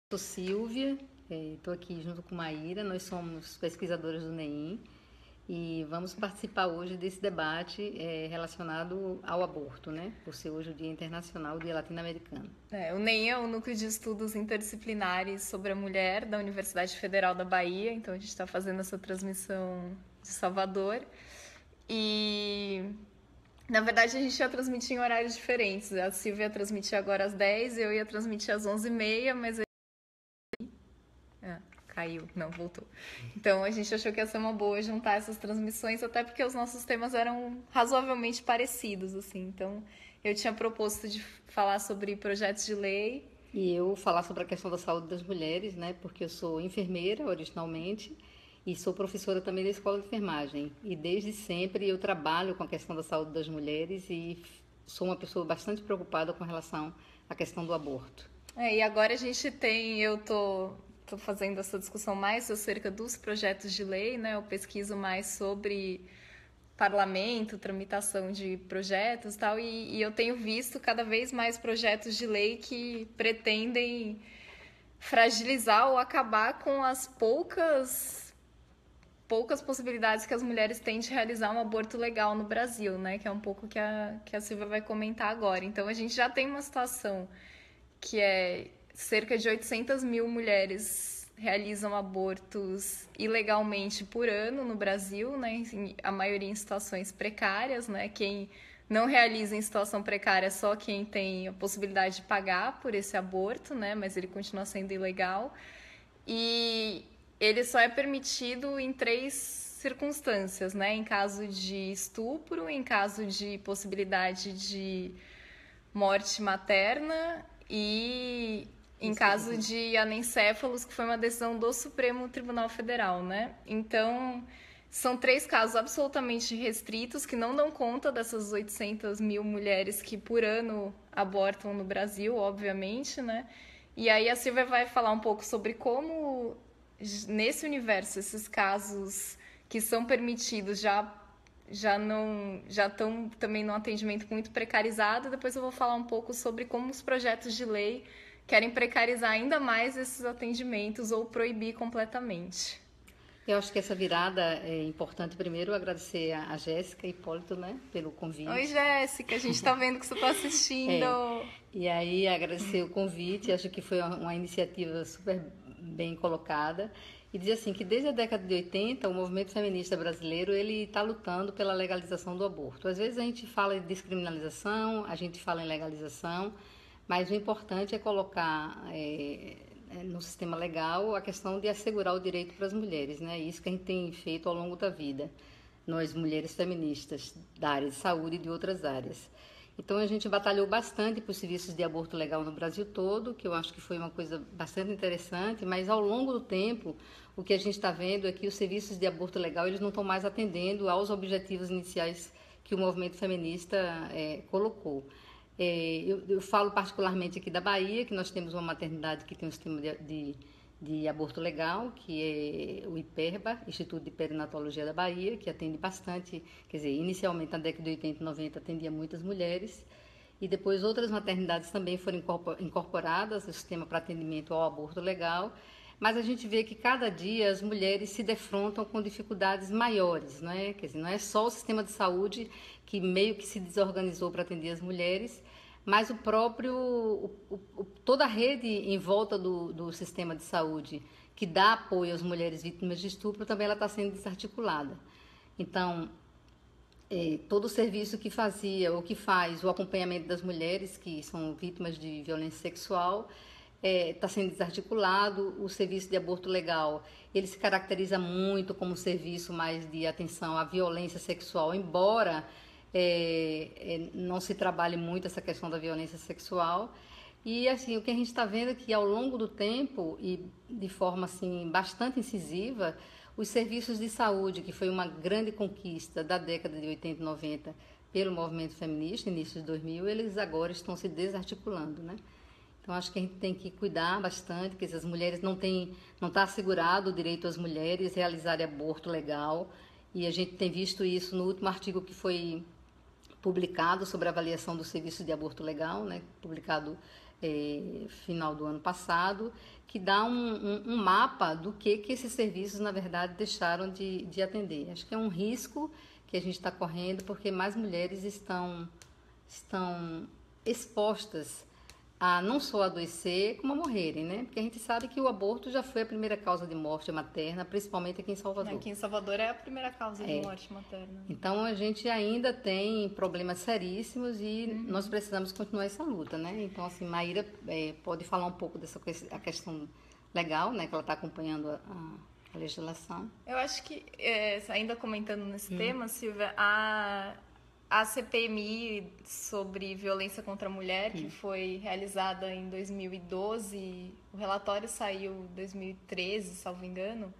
Sou Silvia, estou aqui junto com Maíra, nós somos pesquisadoras do NEIM e vamos participar hoje desse debate relacionado ao aborto, né? Por ser hoje o Dia Internacional, o Dia Latino-Americano. O NEM é o Núcleo de Estudos Interdisciplinares sobre a Mulher da Universidade Federal da Bahia, então a gente está fazendo essa transmissão de Salvador. E, na verdade, a gente ia transmitir em horários diferentes. A Silvia ia transmitir agora às 10, eu ia transmitir às 11h30, mas... caiu, não, voltou. Então a gente achou que ia ser uma boa juntar essas transmissões, até porque os nossos temas eram razoavelmente parecidos, assim. Então eu tinha proposto de falar sobre projetos de lei. E eu falar sobre a questão da saúde das mulheres, né? Porque eu sou enfermeira originalmente e sou professora também da escola de enfermagem. E desde sempre eu trabalho com a questão da saúde das mulheres e sou uma pessoa bastante preocupada com relação à questão do aborto. E agora a gente tem, eu tô fazendo essa discussão mais acerca dos projetos de lei, né? Eu pesquiso mais sobre parlamento, tramitação de projetos e tal, e eu tenho visto cada vez mais projetos de lei que pretendem fragilizar ou acabar com as poucas possibilidades que as mulheres têm de realizar um aborto legal no Brasil, né? Que é um pouco que a Silvia vai comentar agora. Então a gente já tem uma situação que é cerca de 800 mil mulheres realizam abortos ilegalmente por ano no Brasil, né? A maioria em situações precárias, né? Quem não realiza em situação precária é só quem tem a possibilidade de pagar por esse aborto, né? Mas ele continua sendo ilegal. E ele só é permitido em 3 circunstâncias, né? Em caso de estupro, em caso de possibilidade de morte materna e em caso de anencéfalos, que foi uma decisão do Supremo Tribunal Federal, né? Então, são 3 casos absolutamente restritos que não dão conta dessas 800 mil mulheres que por ano abortam no Brasil, obviamente, né? E aí a Silvia vai falar um pouco sobre como, nesse universo, esses casos que são permitidos já estão também num atendimento muito precarizado. Depois eu vou falar um pouco sobre como os projetos de lei querem precarizar ainda mais esses atendimentos ou proibir completamente. Eu acho que essa virada é importante. Primeiro, agradecer a Jéssica e Hipólito, né, pelo convite. Oi, Jéssica, a gente está vendo que você está assistindo. E aí, agradecer o convite. Acho que foi uma iniciativa super bem colocada. E dizer assim que desde a década de 80 o movimento feminista brasileiro ele está lutando pela legalização do aborto. Às vezes a gente fala em descriminalização, a gente fala em legalização, mas o importante é colocar no sistema legal a questão de assegurar o direito para as mulheres, né? Isso que a gente tem feito ao longo da vida, nós mulheres feministas da área de saúde e de outras áreas. Então a gente batalhou bastante por serviços de aborto legal no Brasil todo, que eu acho que foi uma coisa bastante interessante, mas ao longo do tempo o que a gente está vendo é que os serviços de aborto legal eles não estão mais atendendo aos objetivos iniciais que o movimento feminista colocou. Eu falo particularmente aqui da Bahia, que nós temos uma maternidade que tem um sistema de aborto legal, que é o IPERBA, Instituto de Perinatologia da Bahia, que atende bastante, quer dizer, inicialmente na década de 80 e 90 atendia muitas mulheres, e depois outras maternidades também foram incorporadas ao sistema para atendimento ao aborto legal, mas a gente vê que cada dia as mulheres se defrontam com dificuldades maiores, não é? Quer dizer, não é só o sistema de saúde que meio que se desorganizou para atender as mulheres, mas toda a rede em volta do sistema de saúde que dá apoio às mulheres vítimas de estupro também ela está sendo desarticulada. Então, todo o serviço que fazia ou que faz o acompanhamento das mulheres que são vítimas de violência sexual está sendo desarticulado. O serviço de aborto legal ele se caracteriza muito como um serviço mais de atenção à violência sexual, embora não se trabalhe muito essa questão da violência sexual. E assim, o que a gente está vendo é que ao longo do tempo e de forma assim bastante incisiva, os serviços de saúde, que foi uma grande conquista da década de 80 e 90 pelo movimento feminista, início de 2000, eles agora estão se desarticulando, né? Então acho que a gente tem que cuidar bastante, que as mulheres não está assegurado o direito às mulheres realizarem aborto legal, e a gente tem visto isso no último artigo que foi publicado sobre a avaliação do serviço de aborto legal, né, publicado final do ano passado, que dá um mapa do que esses serviços, na verdade, deixaram de atender. Acho que é um risco que a gente está correndo, porque mais mulheres estão expostas a não só adoecer, como a morrerem, né? Porque a gente sabe que o aborto já foi a primeira causa de morte materna, principalmente aqui em Salvador. Aqui em Salvador é a primeira causa de morte materna. Então, a gente ainda tem problemas seríssimos e nós precisamos continuar essa luta, né? Então, assim, Maíra pode falar um pouco dessa a questão legal, né? Que ela está acompanhando a legislação. Eu acho que, ainda comentando nesse tema, Silvia, a CPMI sobre violência contra a mulher, que foi realizada em 2012, o relatório saiu em 2013, salvo engano,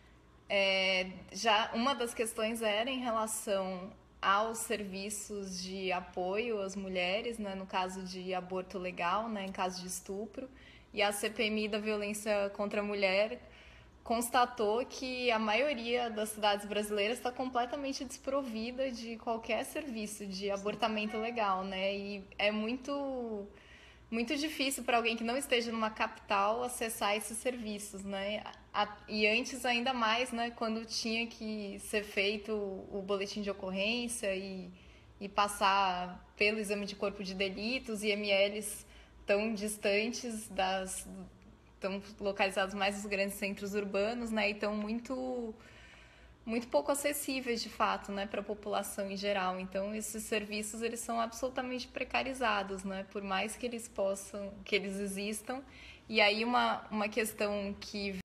já uma das questões era em relação aos serviços de apoio às mulheres, né, no caso de aborto legal, né, em caso de estupro, e a CPMI da violência contra a mulher constatou que a maioria das cidades brasileiras está completamente desprovida de qualquer serviço de abortamento legal, né? E é muito difícil para alguém que não esteja numa capital acessar esses serviços, né? E antes ainda mais, né? Quando tinha que ser feito o boletim de ocorrência e passar pelo exame de corpo de delitos, IMLs tão distantes estão localizados mais nos grandes centros urbanos, né? E estão muito pouco acessíveis, de fato, né, para a população em geral. Então, esses serviços, eles são absolutamente precarizados, né? Por mais que eles existam. E aí, uma questão que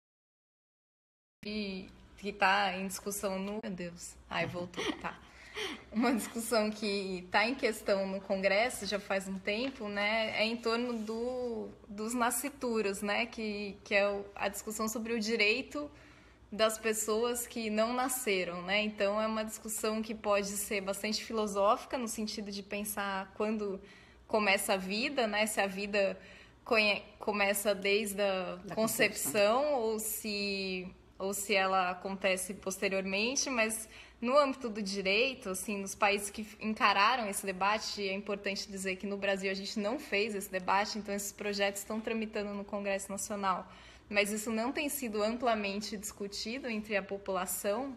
está em discussão no... Meu Deus. Ai, voltou. Tá. Uma discussão que está em questão no Congresso já faz um tempo, né, é em torno dos nascituros, né, que é a discussão sobre o direito das pessoas que não nasceram, né? Então é uma discussão que pode ser bastante filosófica no sentido de pensar quando começa a vida, né? Se a vida começa desde a concepção ou se ela acontece posteriormente, mas no âmbito do direito, assim, nos países que encararam esse debate, é importante dizer que no Brasil a gente não fez esse debate, então esses projetos estão tramitando no Congresso Nacional, mas isso não tem sido amplamente discutido entre a população.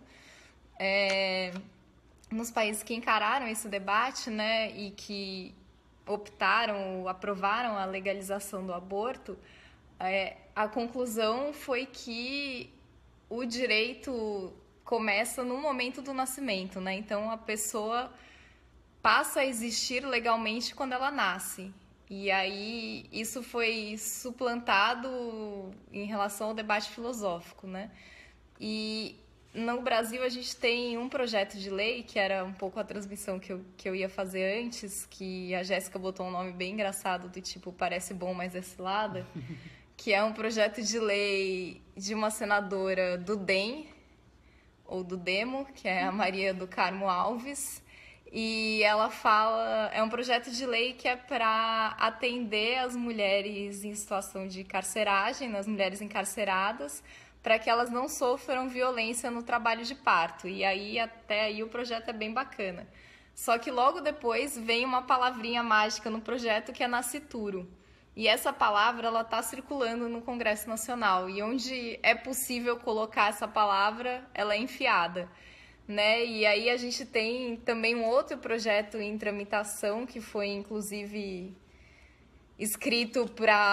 Nos países que encararam esse debate, né, e que optaram, aprovaram a legalização do aborto, a conclusão foi que o direito começa no momento do nascimento, né? Então, a pessoa passa a existir legalmente quando ela nasce. E aí, isso foi suplantado em relação ao debate filosófico, né? E no Brasil, a gente tem um projeto de lei, que era um pouco a transmissão que eu ia fazer antes, que a Jéssica botou um nome bem engraçado, do tipo, parece bom, mas é cilada, que é um projeto de lei de uma senadora do DEM, ou do Demo, que é a Maria do Carmo Alves, e ela fala, é um projeto de lei que é para atender as mulheres em situação de carceragem, as mulheres encarceradas, para que elas não sofram violência no trabalho de parto. E aí, até aí, o projeto é bem bacana. Só que logo depois vem uma palavrinha mágica no projeto, que é nascituro. E essa palavra, ela está circulando no Congresso Nacional. E onde é possível colocar essa palavra, ela é enfiada, né? E aí a gente tem também um outro projeto em tramitação, que foi, inclusive, escrito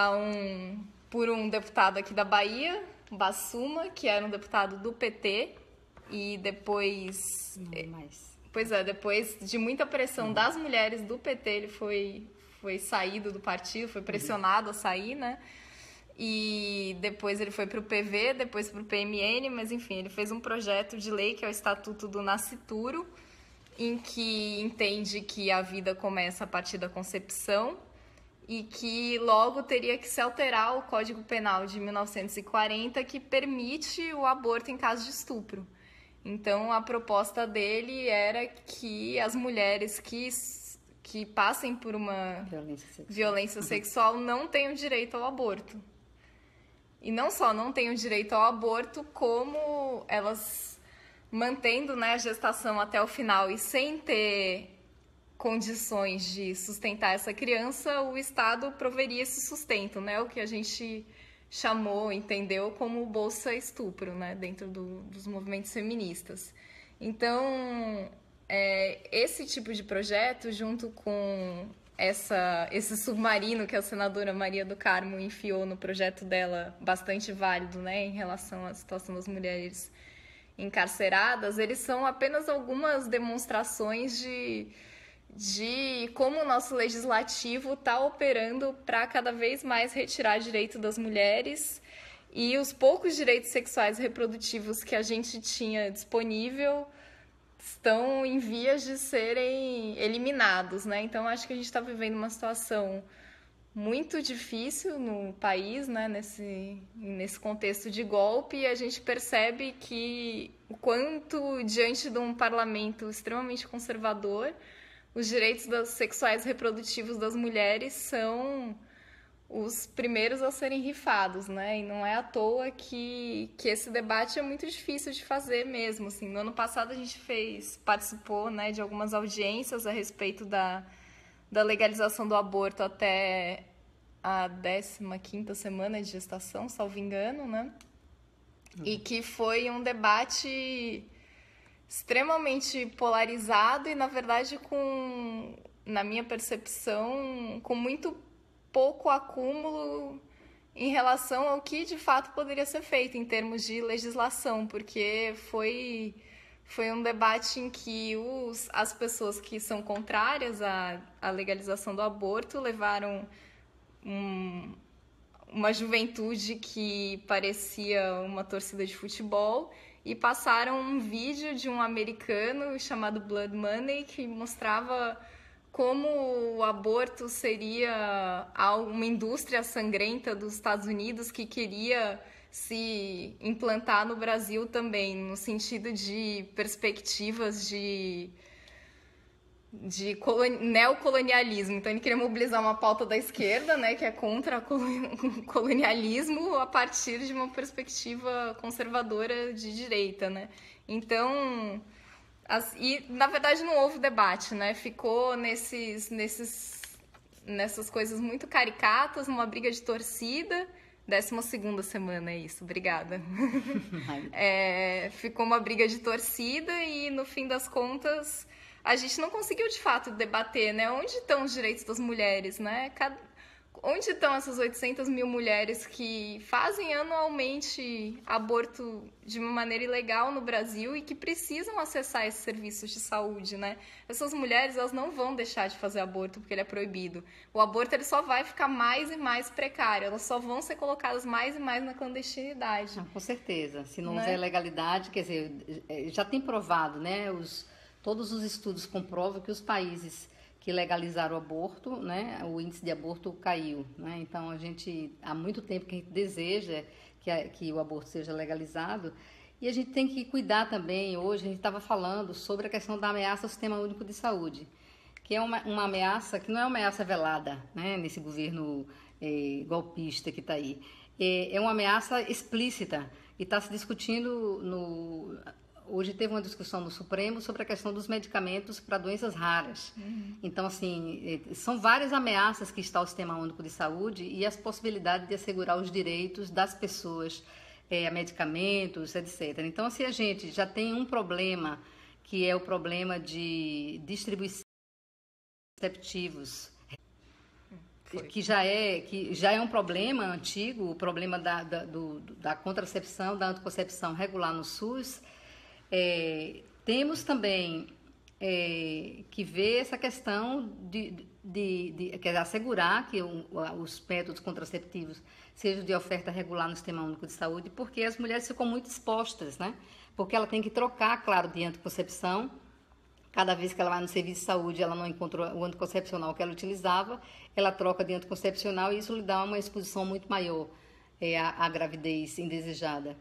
por um deputado aqui da Bahia, Bassuma, que era um deputado do PT. E depois... Não mais. Pois é, depois de muita pressão das mulheres do PT, ele foi saído do partido, foi pressionado a sair, né? E depois ele foi para o PV, depois para o PMN, mas enfim, ele fez um projeto de lei que é o Estatuto do Nascituro, em que entende que a vida começa a partir da concepção e que logo teria que se alterar o Código Penal de 1940, que permite o aborto em caso de estupro. Então, a proposta dele era que as mulheres que passem por uma violência sexual não tenham direito ao aborto. E não só não tenham direito ao aborto, como elas mantendo, né, a gestação até o final e sem ter condições de sustentar essa criança, o Estado proveria esse sustento, né? O que a gente chamou, entendeu como bolsa estupro, né? Dentro dos movimentos feministas. Então, esse tipo de projeto, junto com esse submarino que a senadora Maria do Carmo enfiou no projeto dela, bastante válido, né, em relação à situação das mulheres encarceradas, eles são apenas algumas demonstrações de como o nosso legislativo está operando para cada vez mais retirar direito das mulheres, e os poucos direitos sexuais e reprodutivos que a gente tinha disponível estão em vias de serem eliminados, né? Então, acho que a gente está vivendo uma situação muito difícil no país, né? Nesse contexto de golpe, e a gente percebe que o quanto, diante de um parlamento extremamente conservador, os direitos sexuais e reprodutivos das mulheres são os primeiros a serem rifados, né? E não é à toa que esse debate é muito difícil de fazer mesmo, assim. No ano passado a gente participou, né, de algumas audiências a respeito da legalização do aborto até a 15ª semana de gestação, salvo engano, né? E que foi um debate extremamente polarizado e, na verdade, na minha percepção, com muito pouco acúmulo em relação ao que de fato poderia ser feito em termos de legislação, porque foi um debate em que as pessoas que são contrárias à legalização do aborto levaram uma juventude que parecia uma torcida de futebol e passaram um vídeo de um americano chamado Blood Money que mostrava como o aborto seria uma indústria sangrenta dos Estados Unidos que queria se implantar no Brasil também, no sentido de perspectivas de neocolonialismo. Então, ele queria mobilizar uma pauta da esquerda, né, que é contra o colonialismo, a partir de uma perspectiva conservadora de direita, né? Então, e na verdade não houve debate, né? Ficou nessas coisas muito caricatas, numa briga de torcida. 12ª semana, é isso, obrigada. Ficou uma briga de torcida e, no fim das contas, a gente não conseguiu, de fato, debater, né? Onde estão os direitos das mulheres, né? Onde estão essas 800 mil mulheres que fazem anualmente aborto de uma maneira ilegal no Brasil e que precisam acessar esses serviços de saúde, né? Essas mulheres, elas não vão deixar de fazer aborto porque ele é proibido. O aborto, ele só vai ficar mais e mais precário, elas só vão ser colocadas mais e mais na clandestinidade. Com certeza. Se não houver legalidade, quer dizer, já tem provado, né? Todos os estudos comprovam que os países que legalizaram o aborto, né, o índice de aborto caiu, né? Então, há muito tempo que a gente deseja que o aborto seja legalizado, e a gente tem que cuidar também. Hoje a gente estava falando sobre a questão da ameaça ao Sistema Único de Saúde, que é uma ameaça que não é uma ameaça velada, né, nesse governo golpista que está aí. É uma ameaça explícita, e está se discutindo Hoje teve uma discussão no Supremo sobre a questão dos medicamentos para doenças raras. Então, assim, são várias ameaças que está o Sistema Único de Saúde e as possibilidades de assegurar os direitos das pessoas a medicamentos, etc. Então, assim, a gente já tem um problema, que é o problema de distribuição de contraceptivos, que já é um problema antigo, o problema da contracepção, da anticoncepção regular no SUS. Temos também que ver essa questão de assegurar que os métodos contraceptivos sejam de oferta regular no Sistema Único de Saúde, porque as mulheres ficam muito expostas, né? Porque ela tem que trocar, claro, de anticoncepção. Cada vez que ela vai no serviço de saúde, ela não encontra o anticoncepcional que ela utilizava, ela troca de anticoncepcional e isso lhe dá uma exposição muito maior à gravidez indesejada.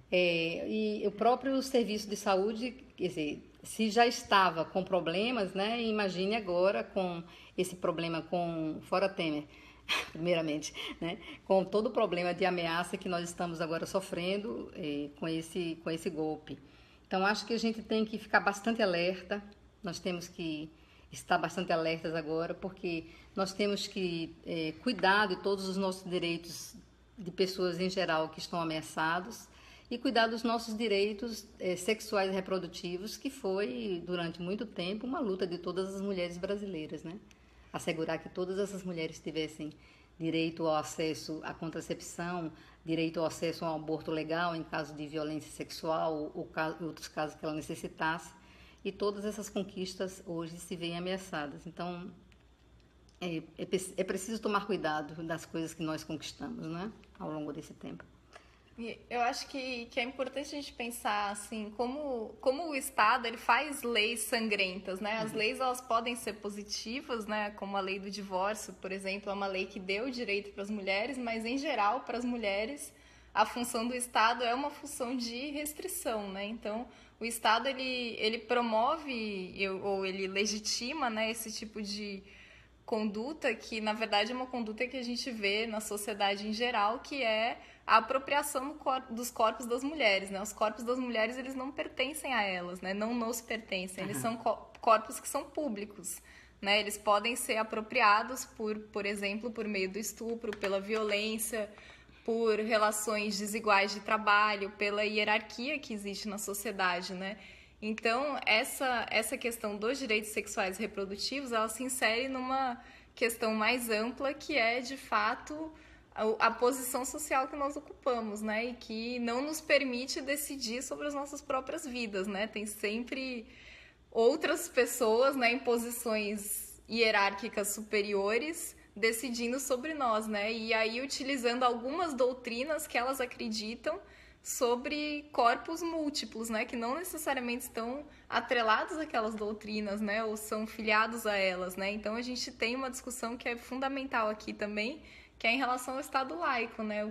E o próprio serviço de saúde, quer dizer, se já estava com problemas, né, imagine agora com esse problema fora Temer, primeiramente, né, com todo o problema de ameaça que nós estamos agora sofrendo com esse golpe. Então, acho que a gente tem que ficar bastante alerta, nós temos que estar bastante alertas agora, porque nós temos que cuidar de todos os nossos direitos de pessoas em geral que estão ameaçados e cuidar dos nossos direitos sexuais e reprodutivos, que foi, durante muito tempo, uma luta de todas as mulheres brasileiras, né? Assegurar que todas essas mulheres tivessem direito ao acesso à contracepção, direito ao acesso ao aborto legal em caso de violência sexual ou outros casos que ela necessitasse. E todas essas conquistas hoje se veem ameaçadas. Então, é preciso tomar cuidado das coisas que nós conquistamos, né, ao longo desse tempo. Eu acho que é importante a gente pensar assim, como o Estado ele faz leis sangrentas, né? As leis elas podem ser positivas, né? Como a lei do divórcio, por exemplo, é uma lei que deu direito para as mulheres, mas em geral para as mulheres a função do Estado é uma função de restrição, né? Então o Estado ele promove ou ele legitima, né, esse tipo de conduta que na verdade é uma conduta que a gente vê na sociedade em geral, que é a apropriação dos corpos das mulheres, né? Os corpos das mulheres, eles não pertencem a elas, né? Não nos pertencem. Eles são corpos que são públicos, né? Eles podem ser apropriados por exemplo, por meio do estupro, pela violência, por relações desiguais de trabalho, pela hierarquia que existe na sociedade, né? Então, essa questão dos direitos sexuais e reprodutivos, ela se insere numa questão mais ampla, que é, de fato, a posição social que nós ocupamos, né? E que não nos permite decidir sobre as nossas próprias vidas, né? Tem sempre outras pessoas, né, em posições hierárquicas superiores decidindo sobre nós, né? E aí utilizando algumas doutrinas que elas acreditam sobre corpos múltiplos, né, que não necessariamente estão atrelados àquelas doutrinas, né, ou são filiados a elas, né. Então a gente tem uma discussão que é fundamental aqui também, que é em relação ao Estado laico, né,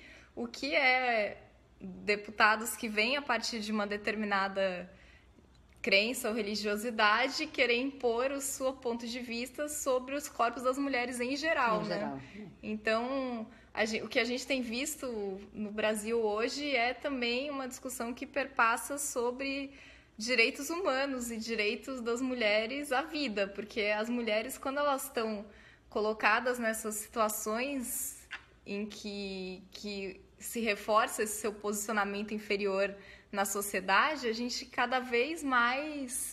o que é deputados que vêm a partir de uma determinada crença ou religiosidade querer impor o seu ponto de vista sobre os corpos das mulheres em geral, né? Então, o que a gente tem visto no Brasil hoje é também uma discussão que perpassa sobre direitos humanos e direitos das mulheres à vida, porque as mulheres, quando elas estão colocadas nessas situações em que se reforça esse seu posicionamento inferior na sociedade, a gente cada vez mais,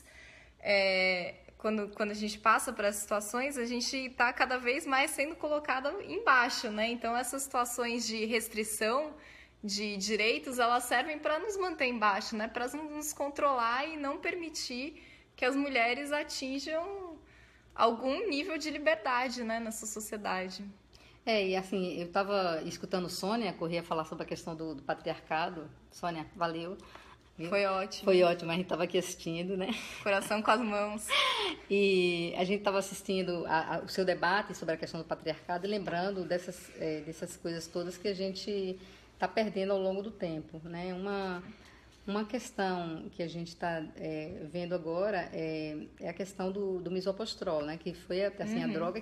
quando a gente passa para as situações, a gente está cada vez mais sendo colocada embaixo, né? Então, essas situações de restrição de direitos, elas servem para nos manter embaixo, né? Para nos controlar e não permitir que as mulheres atinjam algum nível de liberdade, né, nessa sociedade. E assim, eu estava escutando Sônia Corrêa falar sobre a questão do patriarcado. Sônia, valeu. Viu? Foi ótimo. Foi ótimo, a gente estava aqui assistindo, né? Coração com as mãos. E a gente estava assistindo o seu debate sobre a questão do patriarcado e lembrando dessas coisas todas que a gente está perdendo ao longo do tempo, né? Uma questão que a gente está vendo agora é a questão do misopostrol, né? Que foi assim, a droga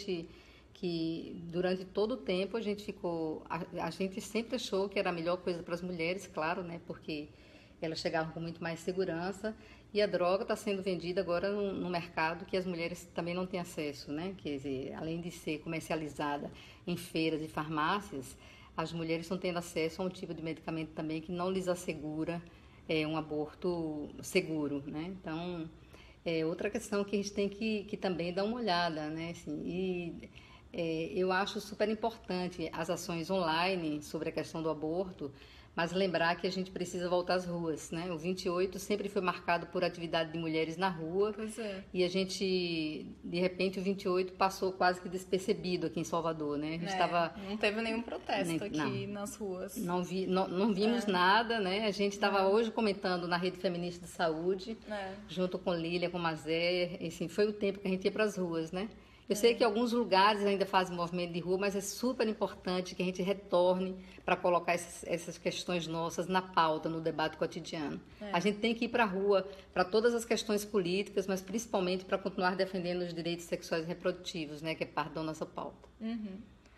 que durante todo o tempo a gente sempre achou que era a melhor coisa para as mulheres, claro, né? Porque elas chegavam com muito mais segurança, e a droga está sendo vendida agora no mercado que as mulheres também não têm acesso, né? Quer dizer, além de ser comercializada em feiras e farmácias, as mulheres estão tendo acesso a um tipo de medicamento também que não lhes assegura um aborto seguro, né? Então, outra questão que a gente tem que também dar uma olhada, né? Assim, eu acho super importante as ações online sobre a questão do aborto, mas lembrar que a gente precisa voltar às ruas, né? O 28 sempre foi marcado por atividade de mulheres na rua. Pois é. E a gente, de repente, o 28 passou quase que despercebido aqui em Salvador, né? A gente não teve nenhum protesto aqui nas ruas. Não vimos nada, né? A gente estava hoje comentando na Rede Feminista de Saúde, junto com Lília, com Mazé, assim, foi o tempo que a gente ia para as ruas, né? Eu sei que alguns lugares ainda fazem movimento de rua, mas é super importante que a gente retorne para colocar essas questões nossas na pauta, no debate cotidiano. A gente tem que ir para a rua para todas as questões políticas, mas principalmente para continuar defendendo os direitos sexuais e reprodutivos, né, que é parte da nossa pauta.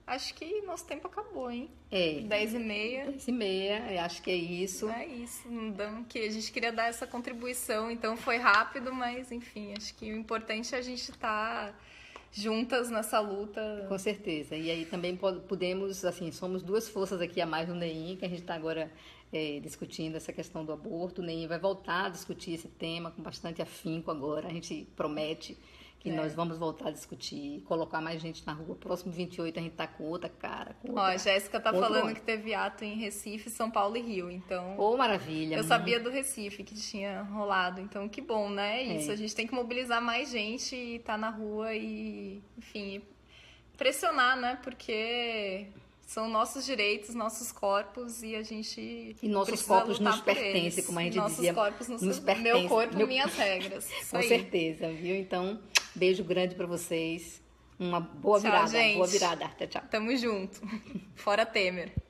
Acho que nosso tempo acabou, hein? 10h30. 10h30, eu acho que é isso. É isso, que a gente queria dar essa contribuição, então foi rápido, mas enfim, acho que o importante é a gente estar juntas nessa luta. Com certeza. E aí também podemos, assim, somos duas forças aqui a mais no NEIM, que a gente está agora discutindo essa questão do aborto. O NEIM vai voltar a discutir esse tema com bastante afinco agora, a gente promete que nós vamos voltar a discutir, colocar mais gente na rua. Próximo 28 a gente tá com outra cara. A Jéssica tá falando que teve ato em Recife, São Paulo e Rio, então... Maravilha. Eu sabia do Recife que tinha rolado, então que bom, né? Isso, a gente tem que mobilizar mais gente e tá na rua e, enfim, pressionar, né? Porque... são nossos direitos, nossos corpos e a gente e nossos corpos nos pertencem, como a gente dizia. Nossos corpos nos pertencem. Meu corpo, minhas regras. Com certeza, viu? Então, beijo grande pra vocês. Uma boa virada. Gente. Boa virada. Tchau, tchau. Tamo junto. Fora Temer.